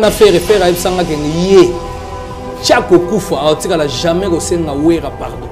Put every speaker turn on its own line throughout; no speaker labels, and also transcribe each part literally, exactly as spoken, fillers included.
na faire faire à sanga ke yé chaque kufa a tika la jamais ko senga wera pardon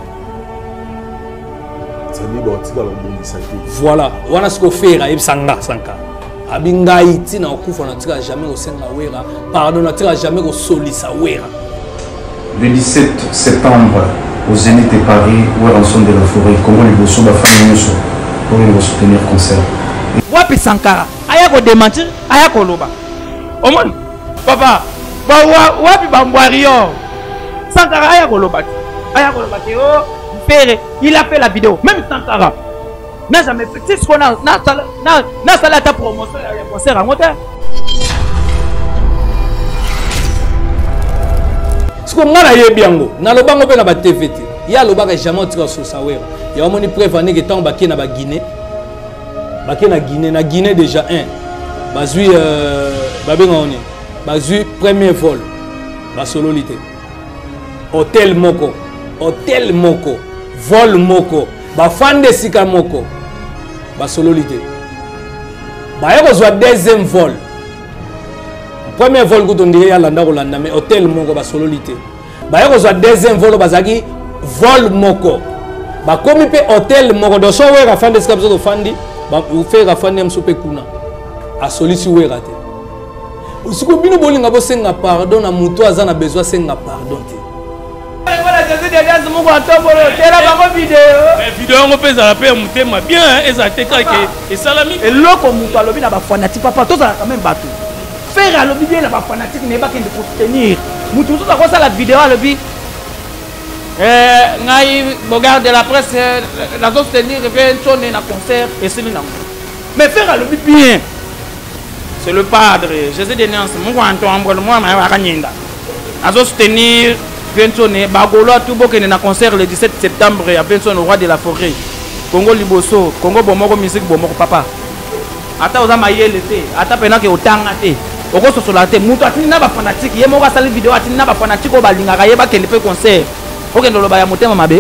c'est ni ba tika la bondi sa
voilà wana ce ko faire à sanga sanka abingai tina kufa na tika jamais ko senga wera pardon na tika jamais ko solisa wera.
Le dix-sept septembre au Zénith de Paris où est rançon de la forêt comment les bosso ba famille so pour nous soutenir concert
wapi Sankara aya ko démentir aya ko loba omon papa ba wapi bambwario Sankara aya ko loba aya ko loba oh père il a fait la vidéo même Sankara n'a jamais fait c'est ce qu'on a na na na sala ta promotion ya concert en moteur
ce qu'on a là biango na lobango pe na ba T V T ya lobaka jamais tika so sawer ya omoni prévenir que tant ba ki na ba Guinée ba ki na Guinée na Guinée déjà un bazui euh babenga oni bazui premier vol ba sololité hôtel moko hôtel moko vol moko ba fande sika moko ba sololité ba yako zo deuxième vol premier vol ko tondire ya landa ko landa mais hôtel moko ba sololité ba yako zo deuxième vol bazaki vol moko ba komi pe hôtel moko do so wera fande sika zo fandi ba u faire fande am sope kuna a solisi wera te usiku bino bolinga bo senga pardon na muto azana besoin senga pardon te
voilà je dis déjà mon content pour faire la vidéo
mais vidéo on peut ça la paix mutema bien et ça te que et salami
et loko muto alobi na ba fanatique papa to ça quand même bateau faire alobi bien na ba fanatique ne ba kende pour soutenir muto to ça la vidéo alobi eh ngai regarde la presse la zone soutenir vient sonner na concert et c'est là mais faire alobi bien c'est le padre Jésus de Nance mon content moi ma bakanyenda azo soutenir Benson Bagolo tout bokene na concert le dix-sept septembre à Benson au roi de la forêt Congo Liboso Congo bomoko musique bomoko papa ata oza mayele te ata pena ke otanga te oko sosola te mutu atini na ba fanatique ye moko sali vidéo atini na ba fanatique o balinga ka ye ba kende pe concert okende loba ya motema mabe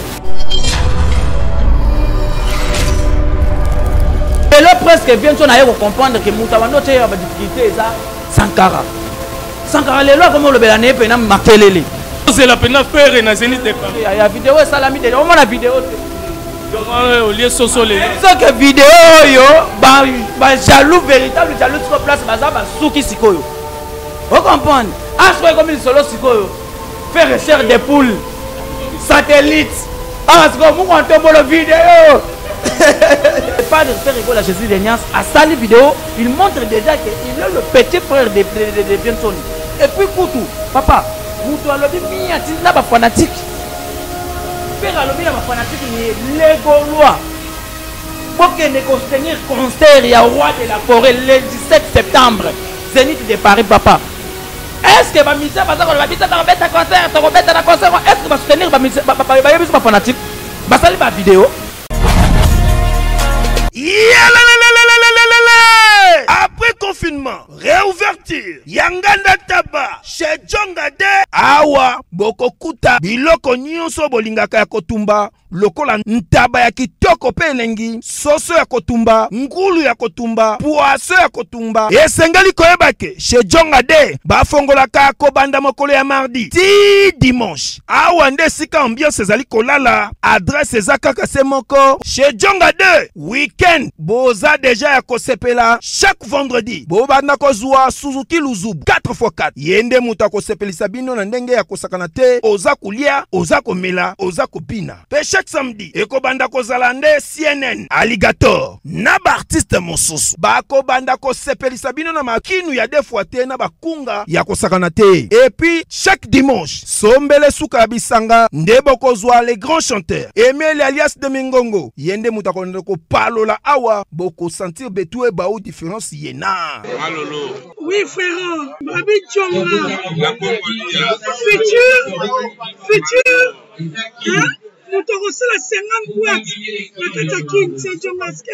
et là presque Benson a eu comprendre que mutu abando te ba difficulté ça Sankara Sankara le lo comme le belane pe na makelele
c'est la peine à faire na Zénith de Paris.
Il y a vidéo salami de on la vidéo
au lieu sosolé
ce que vidéo yo ba ba jaloux véritable jaloux sur place baza ba souki sikoyo vous comprenez aswe comme il solo sikoyo faire recherche des poules satellites ah c'est comme on tombe la vidéo pas de faire rigoler à Jésus de Niance à sali vidéo il montre déjà que il est le petit frère de de de Benson et puis Koutou papa mutu alobi mia tina ba fanatique père alobi na ba fanatique ni legolwa bokene ko soutenir concert ya roi de la forêt le dix-sept septembre Zénith de Paris papa est-ce que ba musicien ba za ba bita ba beta concert to beta na concert est-ce que ba soutenir ba musicien ba ba yebi ba fanatique ba sali ba vidéo
après confinement, réouverture, Yanganda Taba, chez Djongade, Awa, Bokokuta, Biloko Nyonso Bolingaka ya Kotumba, Lokola Ntaba ya Kitoko Pelengi, Soso ya Kotumba, Ngulu ya Kotumba, Poaso ya Kotumba, Esengali Koebake, chez Djongade, Bafongolaka Kobanda Mokolo ya mardi, ti dimanche, Awa nde sika ambiance zali kolala, adresse ezaka Semoko, chez Djongade, week-end, Boza déjà ya Kosepela, chaque vendredi, Bobanda Kozua, Suzuki Luzub, quatre fois quatre, Yende Muta Kosepelisa bino na ndenge ya kosakana te, Oza Kulia, Oza Komela, Oza Kopina. Pe chaque samedi, Ekobanda Kozalande, C N N, Alligator, Naba artiste mosusu, Bako Banda Kosepelisa bino na makinu ya defuate na bakunga ya kosakana te. Et puis, chaque dimanche, Sombele Souka Bisanga, Ndebo Kozwa, les grands chanteurs, Emile alias de Mingongo, Yende Muta Koneko Palola Awa, Boko sentir Betoué Baou différence Yena.
Malolo.
Oui, frère, Babi Tchonga.
La Congolia.
Futur, futur. Hein? Nous te reçons la cinquante boîtes. La Katakin, c'est Tchongaske.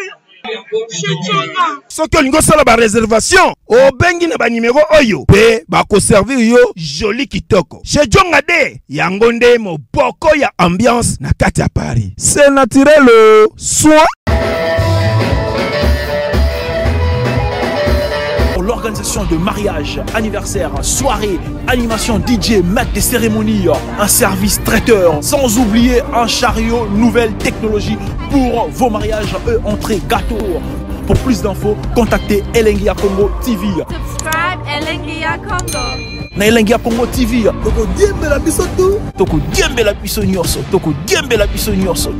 Soki olingo sala ba réservation o bengi na ba numéro oyo pe ba ko servir yo joli kitoko chez Djongade yango nde moboko ya ambiance na kati ya Paris c'est naturel soin.
organisation de mariage, anniversaire, soirée, animation D J, maître des cérémonies, un service traiteur, sans oublier un chariot nouvelle technologie pour vos mariages et entrées gâteaux. Pour plus d'infos, contactez Elengia Congo T V.
Subscribe Elengia Congo.
Na Elengia Congo T V, toko diembe la biso tu, toko diembe la biso nyonso, toko diembe la biso nyonso.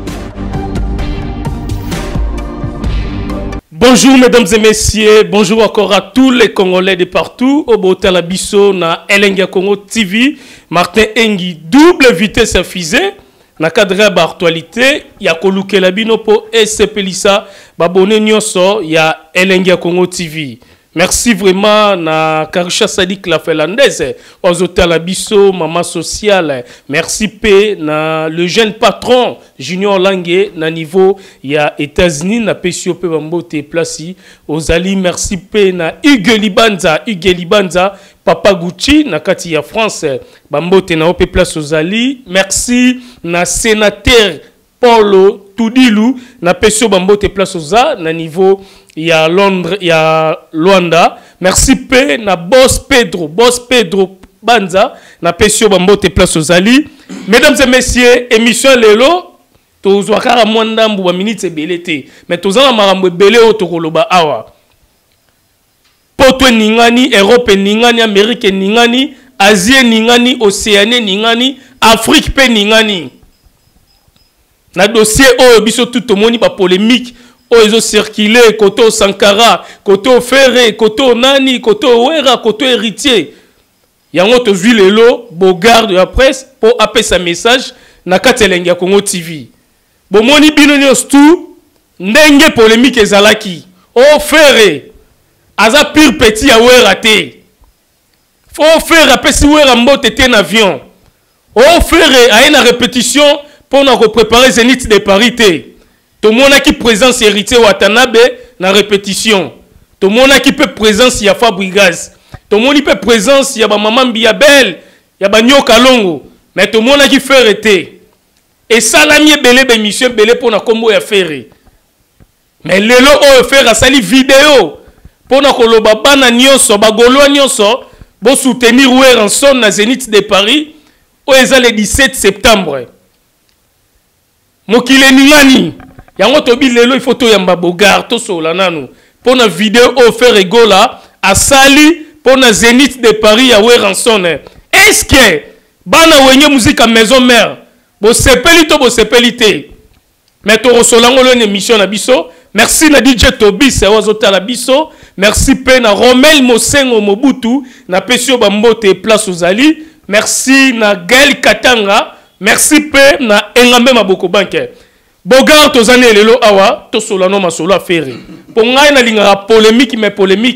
Bonjour mesdames et messieurs, bonjour encore à tous les Congolais de partout. Au Botel Abisso na Elengia Congo T V, Martin Engi, double vitesse à fusée. Na cadre d'actualité, il y a Koluke Labino pour S P Lisa, Babone Nyoso, il y a Elengia Congo T V. Merci vraiment na Karisha Sadik la Finlandaise, aux hôtels Abisso, Maman Sociale. Merci P na le jeune patron Junior Langue na niveau il y a États-Unis na P C O P Bambote Placi. Aux Ali merci P na Hugues Libanza, Hugues Libanza, Papa Gucci na kati ya France Bambote na Ope Place aux Ali. Merci na sénateur Paulo Tudilu na P C O Bambote Place aux A na niveau il y a Londres, il y a Luanda. Merci P na Boss Pedro, Boss Pedro Banza na P C O Bambote Place aux Ali. Mesdames et messieurs, émission Lelo, tous wakara mwandambu wa minute belete, mais tous en marambo belé otokoloba awa. Poto ningani, Europe ningani, Amérique ningani, Asie ningani, Océanie ningani, Afrique pe ningani. Na dossier o biso tout moni ba polémique. Oh, ils ont circulé, Koto Sankara, Koto Ferré, Koto Nani, Koto Wera, Koto Héritier. Yango to zui lelo, Bogard de la presse, pour appeler sa message, Nakate Elengia Congo T V. Bon, moni binonios tout, ndenge polémique ezalaki. Oh, Ferré, aza pire petit à Wera te. Oh, Ferré, apé si Wera mbote te en avion. Oh, Ferré, a une répétition pour nous préparer Zénith de Paris te. Tout le monde qui présence héritier Watanabe na répétition. Tout le monde qui peut présence y a Fabrigaz. Tout le monde qui peut présence y a maman Biabel, y a Banyo Kalongo. Mais tout le monde qui fait arrêter. Et ça la mieux belé be mission belé pour na combo ya faire. Mais lelo o faire a sali vidéo pour na koloba bana nyonso bagolo nyonso bo soutenir Weranson na Zénith de Paris o eza le dix-sept septembre. Mokile ningani yango tobi lelo il faut to yamba Bogard to sola nanu pour na vidéo offert egola a sali pour na Zénith de Paris ya Weranson. Est-ce que bana wenye musique à maison mère bo sepeli to bo sepeli te mais to resolango le émission na biso. Merci na D J Tobis wazota la biso. Merci pe na Romel Mosengo Mobutu na P C O Bambote Place aux Ali. Merci na Gaël Katanga. Merci pe na Engambe Maboko Banque. Bogard tozane lelo awa to solano masolo affaire. Pour ngai na linga polémique mais polémique.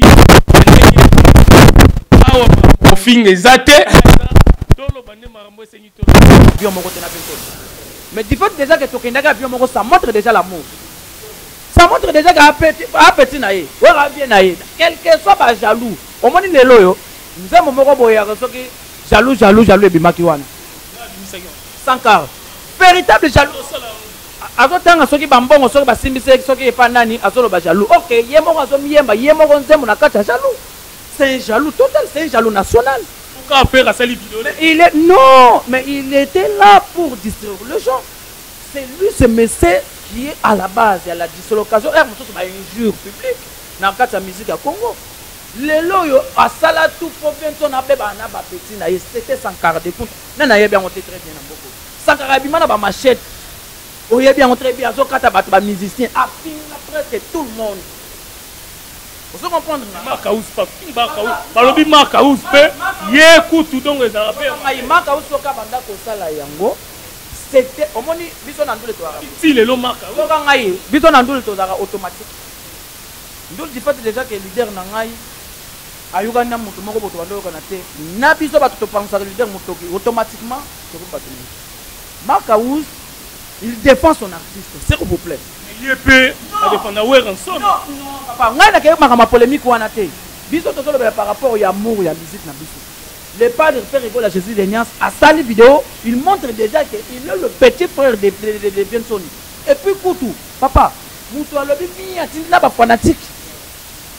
Awa au fin ezate. Tolo bande marambo esengi to.
Bien mon côté na biso. Mais du fait déjà que tokendaka bien mon ça montre déjà l'amour. Ça montre déjà que appétit appétit na ye. Wa bien na ye. Quel que soit ba jaloux. Au moni lelo yo. Nzembo moko boya soki jaloux jaloux jaloux ebimaki wana. Sankara. Véritable jaloux. Azotanga soki bambongo soki basimbise soki epa nani azolo ba jaloux. OK, yemoko azomiyemba yemoko nzembo na kata jaloux. C'est un jaloux total, c'est un jaloux national.
Pourquoi faire à sali vidéo?
Il est non, mais il était là pour distraire les gens. C'est lui ce monsieur qui est à la base, il y a la dislocation, et c'est une injure publique dans le cadre de la musique à Congo. Les loyaux à Sala tout pour bien ton appel à Naba Petit, c'était Sankara de compte. Non, il y a bien monté très bien dans beaucoup. Sankara Bimana ba machette. Oh, il y a bien montré bien, so kata bat ba musicien, a fini presque tout le monde. Vous comprenez?
Makaous pas, Makaous. Balobi Makaous pe, ye kutu donc les arabes.
Makaous soka banda ko sala yango. C'était au moni biso na ndule to arabe.
Si le lo Makaous.
Soka ngai, biso na ndule to zaka automatique. Ndule di fait déjà que leader na ngai ayuga na mutu moko boto bando kana te. Na biso ba to pensa que leader mutu automatiquement to ko batuni. Makaous il défend son artiste, s'il vous plaît.
Il est peu à défendre Weranson.
Non, non, papa, on a que ma polémique ou anaté. Biso to solo par rapport au amour et à la musique na biso. Le padre Père Rigola Jésus de Nias à sa vidéo, il montre déjà qu'il est le petit frère de de de Viensoni. Et puis Koutou, papa, mutu alobi mi atindi na ba fanatique.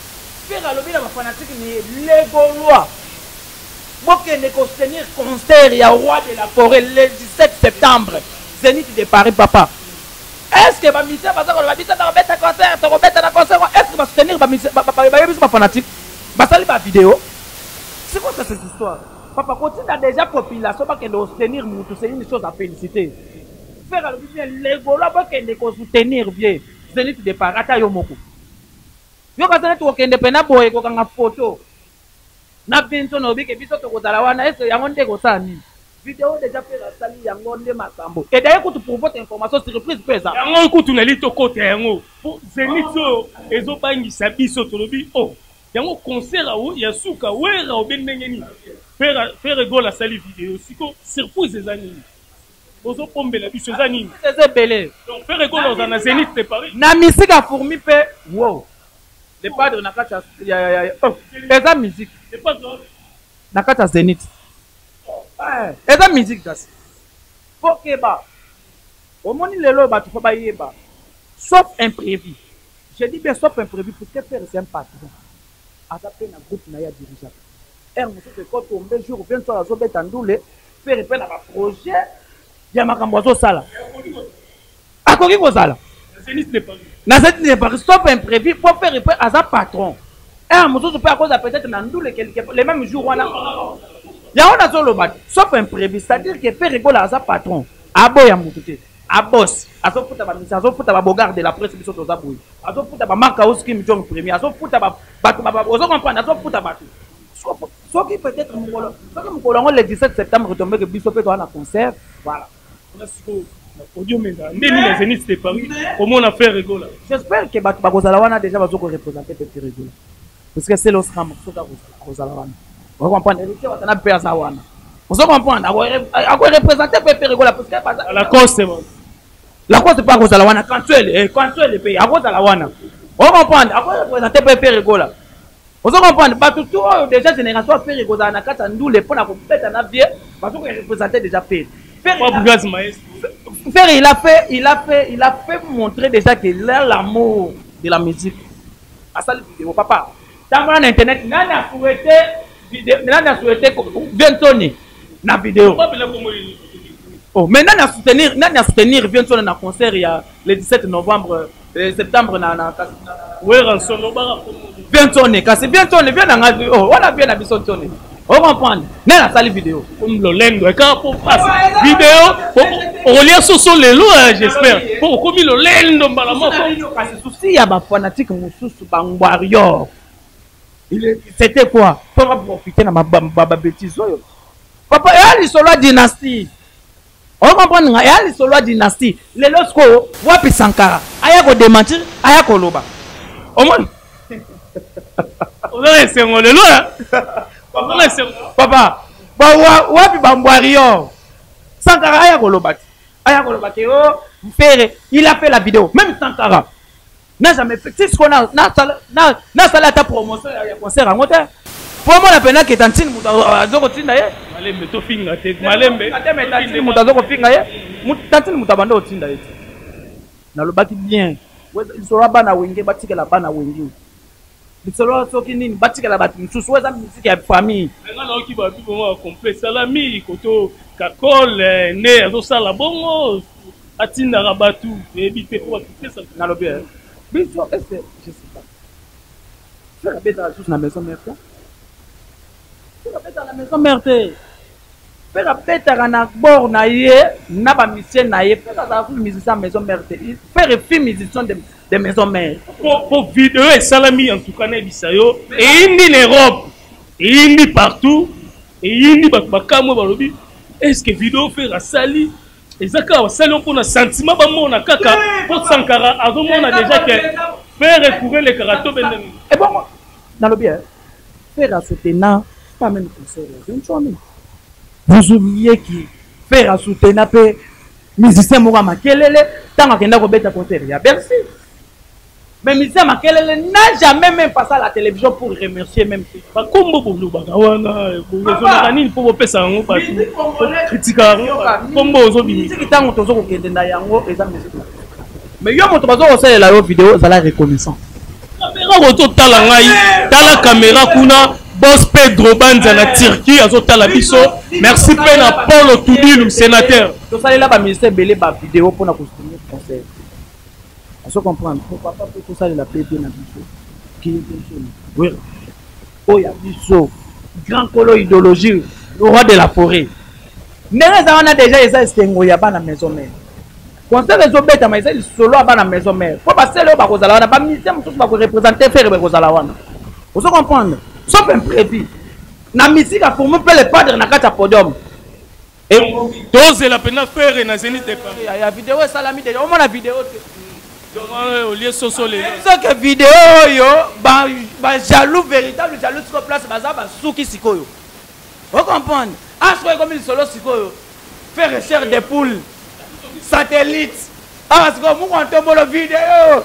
Faire à l'objet de ma fanatique, les Gaulois. Moi qui ne soutenir concert, il y a roi de la forêt le dix-sept septembre. Zénith de Paris, papa. Est-ce que ma mission va mettre un concert, tu vas mettre un concert? Est-ce que va soutenir ma fanatique? Va saluer ma vidéo. C'est quoi ça cette histoire? Papa, quand tu as déjà population, pas que de soutenir c'est une chose à féliciter. Faire à l'objet les Gaulois, pas que de soutenir bien. Zénith de Paris, à Yomoko. Yo kasana tu okende pena boye ko kanga photo na binto no bike biso to kozala wana est yango nde ko sani vidéo déjà fait la sali yango nde makambo et d'ailleurs ko pour votre information surprise pesa
yango ko tuneli to kote yango po Zenito ezo bangisa biso to lobi oh yango concert awo ya suka wera obendenge ni faire faire go la sali vidéo siko surprise ezani ozo pombe la biso ezani
c'est belé
donc faire go dans un Zénith de Paris
na misika fourmi pe wow. Le padre n'a qu'à il y a oh, eza musique.
Le padre
n'a qu'à Zénith. Ouais, eza musique das. Faut que ba. Au moins le lo ba tu faut ba yeba. Sauf imprévu. Je dis bien sauf imprévu pour que faire c'est un patron. Adapter na groupe na ya dirigeant. Er monsieur que quand tomber jour vingt sur la zone tandule faire appel à projet ya makambo zo sala. Akoki ko sala.
Zénith n'est pas
na cette n'est pas stop imprévu pour faire repère à sa patron et à monsieur peut à cause peut-être dans tous les les mêmes jours on a il y a on a solo bat stop imprévu c'est-à-dire que faire rigoler à sa patron à boy à monter à boss à son fouta ba mission à son fouta ba bogar de la presse biso to zabouy à son fouta ba marka oski mi jong premier à son fouta ba batu ba ozo comprendre à son fouta batu so qui peut-être mon colo so que mon colo le dix-sept septembre retomber que biso peut to na concert voilà
audio menda ndeni les Zénith de Paris comment on a fait rigoler
j'espère que ba kozala wana déjà bazo ko représenter petit rigoler parce que c'est l'os ram so ka kozala wana on comprendre héritier wa tana pesa wana on se comprendre a ko représenter petit rigoler parce que
la cause c'est bon
la cause c'est pas kozala wana quand tu es quand tu es le pays a kozala wana on comprendre a ko représenter petit rigoler on se comprendre ba tout déjà génération petit rigoler na kata ndule pona ko peta na vie bazo ko représenter déjà fait faire il a fait il a fait il a fait montrer déjà qu'il a l'amour de la musique à ça vidéo papa dans internet nani a souhaité vidéo nani a souhaité Vientoni na vidéo oh mais nani a soutenir nani a soutenir Vientoni na concert il y a le dix-sept novembre septembre na na
ouais rançon ba
Vientoni kasi Vientoni bien na oh on a bien na Vientoni. On comprend. N'est la salle vidéo.
Comme le lengo. Quand pour passer vidéo, on lit sur son lélo, j'espère. Pour comme le lengo, malama.
Parce que souci, il y a des fanatiques qui sont bangwario. C'était quoi? Pour profiter de ma bêtise. Papa, il y a l'histoire dynastie. On comprend. Il y a l'histoire dynastie. Les losco, wapi Sankara. Aya ko démentir, aya ko loba. Au moins.
On a laissé mon lélo.
Papa, wapi bambwario Sankara aya kolobati aya kolobati oh Ferré il a fait la vidéo même Sankara n'a jamais fait c'est ce qu'on a na na na sala ta promotion ya concert en hôtel pour moi la peine que tantine mutazoko tinda ye
malembe to finga te malembe
tantine mutazoko finga ye tantine mutabanda otinda ye na lobaki bien il sera bana wenge batika la bana wenge Bisolo soki nini batikala batu msusu weza musique ya famille.
Nga na oki ba bibo complet salami koto kakol ne azo sala bongo atinda rabatu ebite pour tout ça
na lobi. Biso est je sais pas. Tu vas mettre la chose na maison mère. Tu vas mettre la maison mère. Faire peut-être na bord na ye na ba musicien na ye faire ça musicien maison mère. Faire film musicien de des maisons mères.
Pour, pour vidéo et salami en tout cas, Bisayo, et indi l'Europe, et indi partout, et indi bakamo balobi. Est-ce que vidéo fait la sali? Et ça quand sali on a sentiment ba mon kaka pour Sankara, à on a déjà que faire recouvrir les caratos benden.
Et bon, dans le bien, faire à soutenir pas même concert. Vous oubliez qui faire à soutenir pe musicien mora makelele tant akenda ko beta concert ya Bercy. Mais musicien makelele n'a jamais même passé à la télévision pour remercier même
pas comme bobo bagawana bozona nini pour pesa ngo pas critiquer comme bozo bi
musique tant tozo ko kende na yango eza musique mais yo moto bazo osala la vidéo za la reconnaissance
caméra auto tala ngai tala caméra kuna boss Pedro Banza na Turquie azo tala biso merci pe na Paul Toudilu sénateur
to sali la ba ministère belé ba vidéo pour na soutenir concert aso comprendre pourquoi pas pour tout ça la P P na biso qui oui oh ya biso grand colo idéologie le roi de la forêt nene za wana déjà esa estengo ya bana maison mère concert les obeta mais c'est solo bana maison mère faut passer là ba kozala wana ba ministère tout ba ko représenter faire ba kozala wana vous comprendre sauf imprévu na musique a formé pour les padres na kata podium
et dose la peine faire na Zénith de Paris
il y a vidéo salami déjà au moins la vidéo
au lieu sosolé
ça que vidéo yo ba ba jaloux véritable jaloux sur place baza ba souki sikoyo vous comprenez aswe comme il solo sikoyo faire recherche des poules satellite ah parce que moi on tombe la vidéo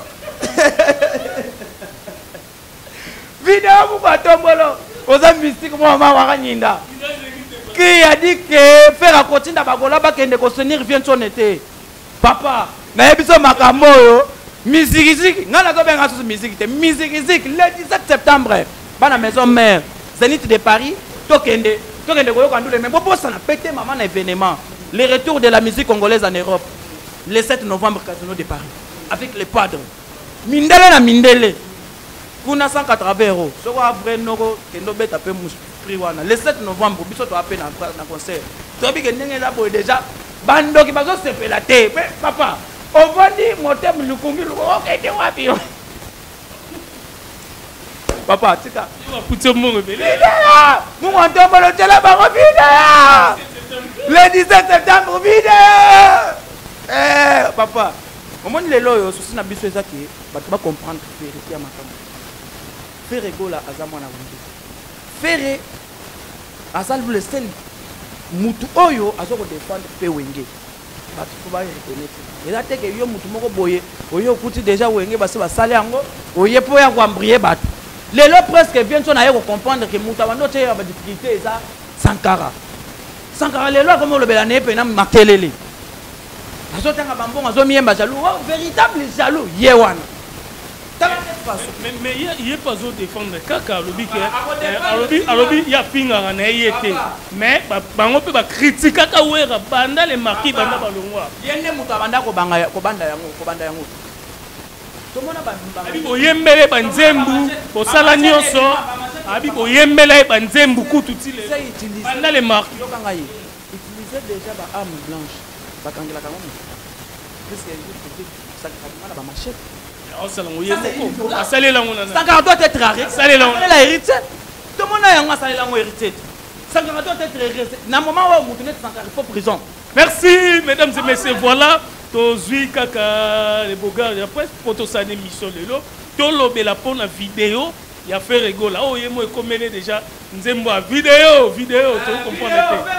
vidéo pourquoi tombolo oza mystique moi mama wakanyinda qui a dit que faire à côté na bagola ba kende ko soutenir vient son été papa na yebiso makambo yo musique musique ngana to benga sur musique te musique musique le dix-sept septembre bana maison mère Zénith de Paris to kende to kende ko yokandule mais bobo ça na pété maman na événement le retour de la musique congolaise en Europe le sept novembre Casino de Paris avec les padres mindele na mindele kuna cent quatre-vingts euros ce qu'on a vrai noko kendo beta pe prix wana le sept novembre biso to appel na concert to bi ke ndenge la boy déjà bando ki bazo se pela te papa on va dire motem lukungi luko ok te wapi papa tika
va puto mo rebelle
mo on tombe le tela ba vidéo le dix-sept septembre vidéo eh papa au moins les loyo souci na biso ezaki ba ba comprendre vérité ya makambo Ferre gola azamwana wunde Ferre azal le sel mutu oyo azoko défendre pe wenge batu ko ba reconnaître ela teke yo mutu moko boye oyo kuti déjà wenge basi ba sale yango oye po ya kwambrier batu lelo presque bien so na ye ko comprendre que mutu abando te ya ba difficulté eza Sankara Sankara lelo comme le belane pe na makelele azo tanga bambongo azo miemba jaloux véritable jaloux yewana
mais mais il est pas au défendre kaka lobi que alobi alobi ya pinga na yete mais bango pe ba critique kaka wera banda les marquis banda balongwa
yende mutu abanda ko banga ko banda yango ko banda yango to mona ba
abi boyembele banzembu bosala nyonso abi boyembele banzembu kutu tile banda les marquis
yo kanga yi utiliser déjà ba arme blanche ba kangela kango parce que ça ça ba machette
ça doit
être arrêté. Ça doit hérité. Tout le monde a hérité. Ça doit être hérité. Dans le moment où vous êtes il faut prison.
Merci, mesdames et messieurs. Voilà. Tozui kaka les beaux gars. Après, pour tout ça, émission de l'eau. Tout le la pour la vidéo. Il y a fait rigolo. Oh, il y a comme déjà. Nous aimons la vidéo. Vidéo. Tu comprends?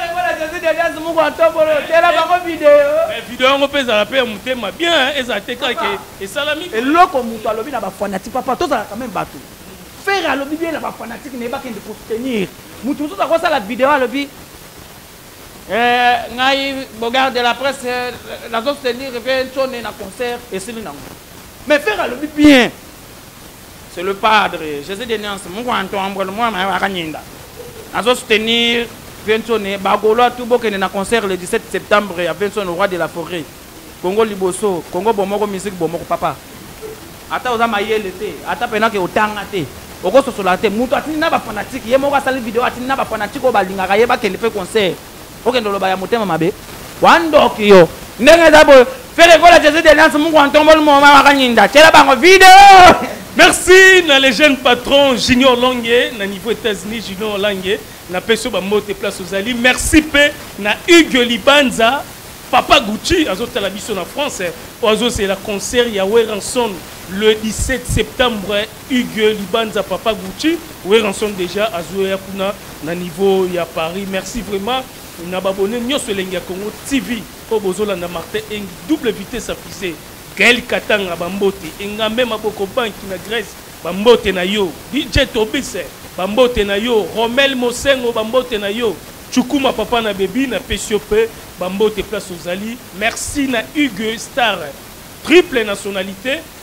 Vidéo, on peut la paix, on peut bien, et ça t'est et salami.
Et là, comme on a lobby, n'a fanatique, papa, tout ça quand même battu. Faire à lobby bien, n'a pas fanatique, n'est pas qu'un de pour tenir. Moutou, tout ça, quoi ça la vidéo à lobby? Euh, ngai, regarde la presse, la zone tenir, revient sonner dans concert, et c'est le nom. Mais faire à lobby bien. C'est le padre, Jésus de Nance, mon Antoine, moi, ma Ragninda. À soutenir, Viensonné, Bagolo, tout beau qu'il y a un concert le dix-sept septembre, à Viensonné, au roi de la forêt. Congo Liboso, Congo Bomoko musique, Bomoko papa. Ata oza mayele te, ata pena ke otanga te. Oko sosola te, mutu atini na ba fanatique, ye moko sali vidéo atini na ba fanatique o balingaka ye ba kende pe concert. Okendo loba ya motema mabe. Wandoki yo. Ndenge za boy, fere ko la Jésus de Nance, mungu antombo mo mama kanyinda. Tela bango vidéo.
Merci na les jeunes patrons Junior Longue na niveau États-Unis Junior Longue na peso ba mote place aux alliés. Merci pe na Hugo Libanza Papa Gucci azota la mission en France. Ozo c'est la concert ya Weranson le dix-sept septembre. Hugo Libanza Papa Gucci Weranson déjà azo ya kuna na niveau ya Paris. Merci vraiment na babone nyoso lenga Congo T V po bozola na Martin Eng double vitesse affichée. Gaël Katanga Bambote, Engambe Maboko Banki na Grèce, Bambote na yo, D J Tobise, Bambote na yo, Romel Mosengo Bambote na yo, Chukuma Papa na Baby na Pessiope, Bambote place aux Ali. Merci na Hugo Star, triple nationalité,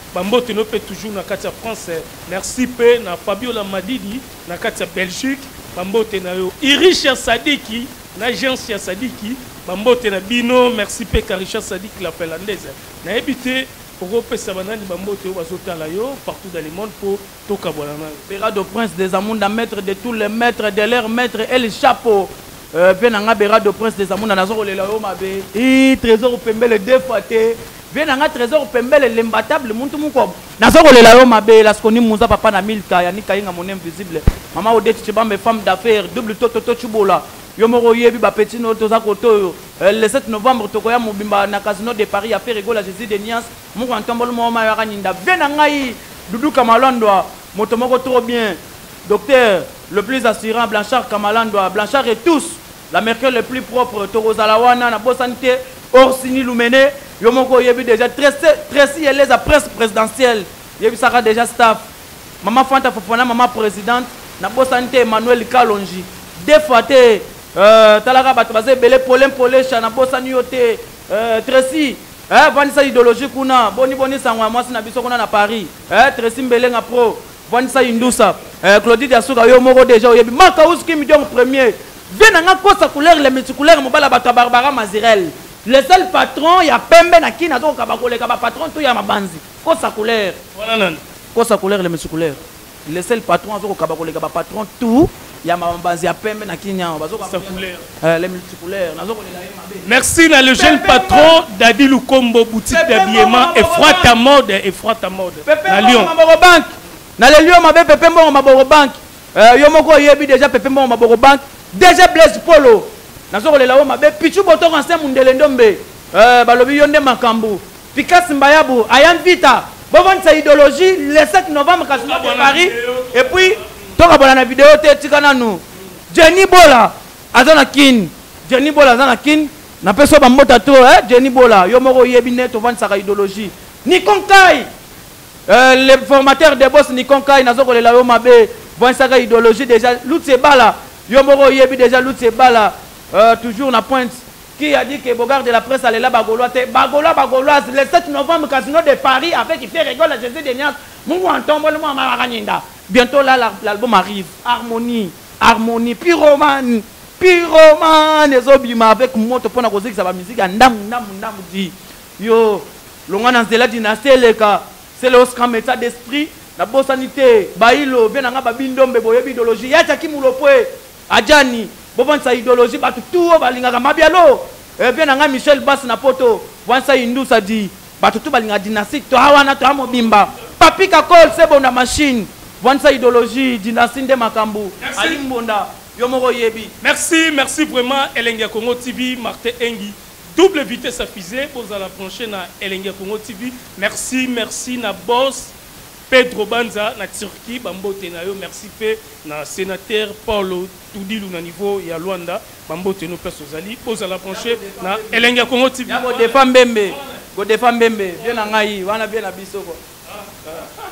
bambote no pe toujours na kati ya France. Merci pe na Fabiola Madidi na kati ya Belgique. Bambote na yo Irisha Sadiki na Jean Sadiki. Bambote na bino. Merci pe Karisha Sadiki la finlandaise. Na ebité Europe Sabanani bambote yo bazotala yo partout dans le monde pour toka bonana.
Béra de prince des Amunda, maître de tous les maîtres de leur maître et le chapeau. Euh, Venanga Béra de prince des Amunda nazo le lao mabe. I trésor pembele deux fois té. Venanga trésor pembele l'imbattable muntu muko. Nazo le lao mabe la skoni muza papa na milka ya nika inga mon invisible. Mama Odette Chibambe femme d'affaires double toto toto chubola. Yomoro yebi ba petit no toza koto le sept novembre tokoya mobimba na casino de Paris a fait rigoler Jésus de Nias mon entombol mo ma yaninda venangai Doudou Kamalandwa motomoko trop bien docteur le plus assurant Blanchard Kamalandwa Blanchard et tous la mercure le plus propre Torozalawana na Bosanité Orsini Lumene Yomoko yebi déjà très très si elle est la presse présidentielle yebi sera déjà staff maman Fanta Fofana maman présidente na Bosanité Emmanuel Kalonji deux fois té Euh, talaka bato bazé belé polem polé chana bosani yote euh, Tracy eh vanisa idéologie kuna boni boni sangwa mwasi na biso kuna na Paris eh Tracy Mbelenga pro vanisa indusa eh Claudie Asuka yo moko déjà oyebi maka uski million premier vena nga kosa couleur les multicouleurs mobala bato Barbara Mazirel le seul patron ya pembe na kina to kabakole kaba patron to ya mabanzi kosa couleur
voilà nan
kosa couleur les multicouleurs le seul patron to kabakole kaba patron tout. Il y a ma base à peine na Kenya les multicouleurs.
Merci na le jeune patron Dadi Lukombo boutique d'habillement et frotte à mode et frotte à mode. Na Lyon.
Na le Lyon mabe Pepe Mbongo Maboro Bank. Yo moko yebi déjà Pepe Mbongo Maboro Bank. Déjà Blaise Polo. Na zo le lawo mabe Pichu Boto ancien Mundele Ndombe. Euh balobi yonde makambu. Pikas Mbayabu Ayan Vita. Bon sa idéologie le sept novembre casino de Paris et puis toka bona na vidéo te tikana nous Jenny Bola azana kin Jenny Bola azana kin na peso ba mbota to eh Jenny Bola yo moko yebi net to vendre sa idéologie Nikon Kai euh le formateur de boss Nikon Kai nazo ko le la yo mabe vendre sa idéologie déjà Lutse Bala yo moko yebi déjà Lutse Bala euh toujours na pointe qui a dit que Bogard de la presse allait là bagolois te bagolois bagolois le sept novembre casino de Paris avec il fait rigoler à Jésus de Nias mon entombole moi marakanyinda. Bientôt là, l'album arrive. Harmonie, harmonie, pyromane, pyromane. Ezobima avec moto pour na cause que ça va musique. Ndam, ndam, ndam dit. Yo, l'on de la dynastie leka. C'est le Oscar méta d'esprit. La bossanité, bailo, bien nga babindombe boyebi idéologie. Yacha kimulopwe, adjani, boban sa idéologie batu tout balinga mabialo. Eh bien nga Michel Bass na poto. Wansa Hindu ça dit. Batu tout balinga dynastie. To hawana to amobimba. Papi Kakol c'est bon la machine. Vansa idéologie dynastie de Makambu Alimbonda Yomoro Yebi.
Merci, merci vraiment Elenga Congo T V Martin Engi. Double vitesse à fusée pour la prochaine à Elenga Congo T V. Merci, merci na boss Pedro Banza na Turquie Bambo Tenayo. Merci pe na sénateur Paulo Toudilu na niveau ya Luanda Bambo Teno Persozali pour la prochaine na Elenga Congo T V.
Go defend Bembe. Go defend Bembe. Bien ngai wana bien na biso ko.